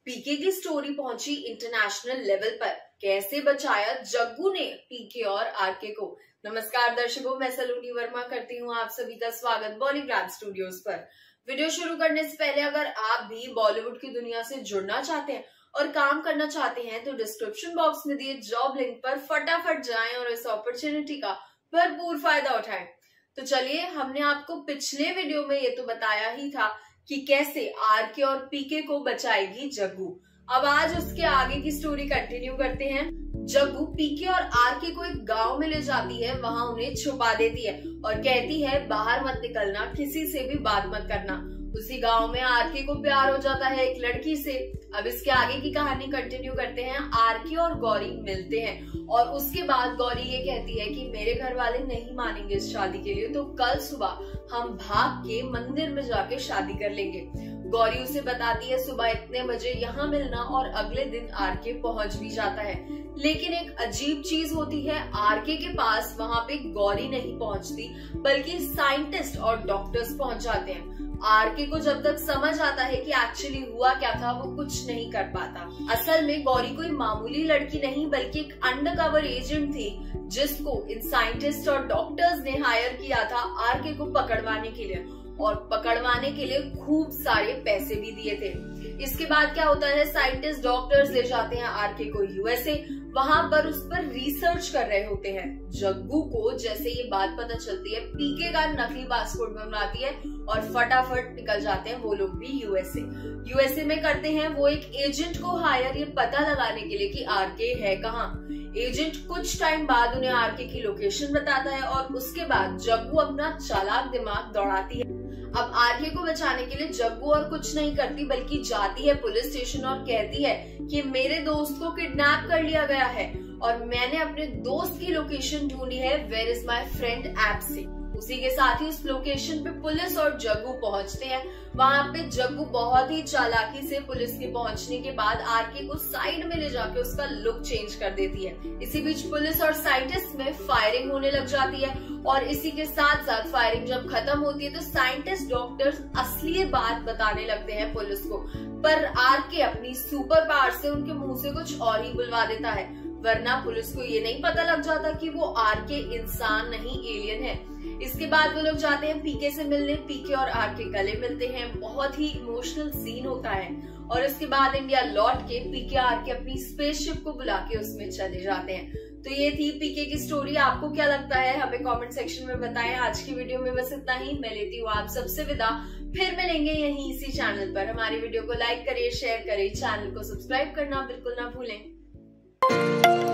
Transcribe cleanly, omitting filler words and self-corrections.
पीके की स्टोरी पहुंची international level पर। कैसे बचाया जग्गू ने पीके और आरके को। नमस्कार दर्शकों, मैं सलोनी वर्मा करती हूं आप सभी का स्वागत बॉलीग्राफ स्टूडियोज पर। वीडियो शुरू करने से पहले अगर आप भी बॉलीवुड की दुनिया से जुड़ना चाहते हैं और काम करना चाहते हैं तो डिस्क्रिप्शन बॉक्स में दिए जॉब लिंक पर फटाफट जाएं और इस अपॉर्चुनिटी का भरपूर फायदा उठाएं। तो चलिए, हमने आपको पिछले वीडियो में ये तो बताया ही था कि कैसे आरके और पीके को बचाएगी जग्गू। अब आज उसके आगे की स्टोरी कंटिन्यू करते हैं। जग्गू पीके और आरके को एक गांव में ले जाती है, वहां उन्हें छुपा देती है और कहती है बाहर मत निकलना, किसी से भी बात मत करना। उसी गांव में आरके को प्यार हो जाता है एक लड़की से। अब इसके आगे की कहानी कंटिन्यू करते हैं। आरके और गौरी मिलते हैं और उसके बाद गौरी ये कहती है कि मेरे घर वाले नहीं मानेंगे इस शादी के लिए, तो कल सुबह हम भाग के मंदिर में जाके शादी कर लेंगे। गौरी उसे बताती है सुबह इतने बजे यहाँ मिलना और अगले दिन आरके पहुंच भी जाता है। लेकिन एक अजीब चीज होती है, आरके के पास वहां पे गौरी नहीं पहुंचती बल्कि साइंटिस्ट और डॉक्टर्स पहुंच जाते हैं। आरके को जब तक समझ आता है कि एक्चुअली हुआ क्या था वो कुछ नहीं कर पाता। असल में गौरी कोई मामूली लड़की नहीं बल्कि एक अंडरकवर एजेंट थी जिसको इन साइंटिस्ट और डॉक्टर्स ने हायर किया था आरके को पकड़वाने के लिए, और पकड़वाने के लिए खूब सारे पैसे भी दिए थे। इसके बाद क्या होता है, साइंटिस्ट डॉक्टर्स ले जाते हैं आरके को यूएसए। वहां पर उस पर रिसर्च कर रहे होते हैं। जग्गू को जैसे ये बात पता चलती है, पीके का नकली पासपोर्ट बनवाती है और फटाफट निकल जाते हैं वो लोग भी यूएसए में करते हैं वो एक एजेंट को हायर, ये पता लगाने के लिए कि आरके है कहाँ। एजेंट कुछ टाइम बाद उन्हें आरके की लोकेशन बताता है और उसके बाद जग्गू अपना चालाक दिमाग दौड़ाती है। अब आरके को बचाने के लिए जग्गू और कुछ नहीं करती बल्कि जाती है पुलिस स्टेशन और कहती है कि मेरे दोस्त को किडनैप कर लिया गया है और मैंने अपने दोस्त की लोकेशन ढूंढी है where is my friend app से। उसी के साथ ही उस लोकेशन पे पुलिस और जग्गू पहुंचते हैं। वहां पे जग्गू बहुत ही चालाकी से पुलिस के पहुंचने के बाद आरके को साइड में ले जाके उसका लुक चेंज कर देती है। इसी बीच पुलिस और साइंटिस्ट में फायरिंग होने लग जाती है और इसी के साथ साथ फायरिंग जब खत्म होती है तो साइंटिस्ट डॉक्टर्स असली बात बताने लगते हैं पुलिस को, पर आरके अपनी सुपर पावर से उनके मुंह से कुछ और ही बुलवा देता है, वरना पुलिस को ये नहीं पता लग जाता कि वो आरके इंसान नहीं एलियन है। इसके बाद वो लोग जाते हैं पीके से मिलने। पीके और आरके गले मिलते हैं, बहुत ही इमोशनल सीन होता है और इसके बाद इंडिया लौट के पीके आरके अपनी स्पेसशिप को बुला के उसमें चले जाते हैं। तो ये थी पीके की स्टोरी। आपको क्या लगता है हमें कमेंट सेक्शन में बताएं। आज की वीडियो में बस इतना ही। मैं लेती हूँ आप सबसे विदा, फिर मिलेंगे यहीं इसी चैनल पर। हमारी वीडियो को लाइक करें, शेयर करें, चैनल को सब्सक्राइब करना बिल्कुल ना भूलें।